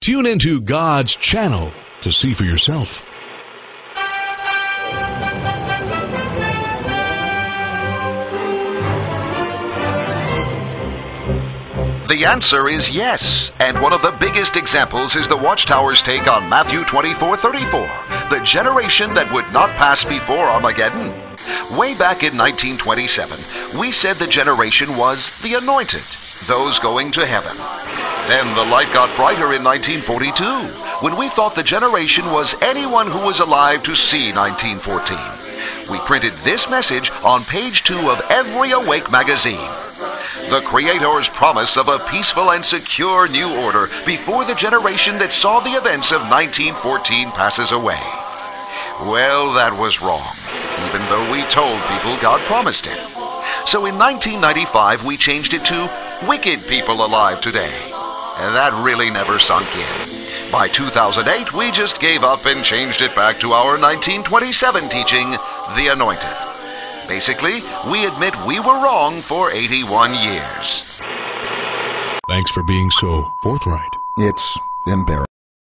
Tune into God's channel to see for yourself. The answer is yes, and one of the biggest examples is the Watchtower's take on Matthew 24:34, the generation that would not pass before Armageddon. Way back in 1927, we said the generation was the anointed, those going to heaven. Then the light got brighter in 1942, when we thought the generation was anyone who was alive to see 1914. We printed this message on page 2 of every Awake magazine. The Creator's promise of a peaceful and secure new order before the generation that saw the events of 1914 passes away. Well, that was wrong, even though we told people God promised it. So in 1995, we changed it to Wicked People Alive Today. And that really never sunk in. By 2008, we just gave up and changed it back to our 1927 teaching, The Anointed. Basically, we admit we were wrong for 81 years. Thanks for being so forthright. It's embarrassing.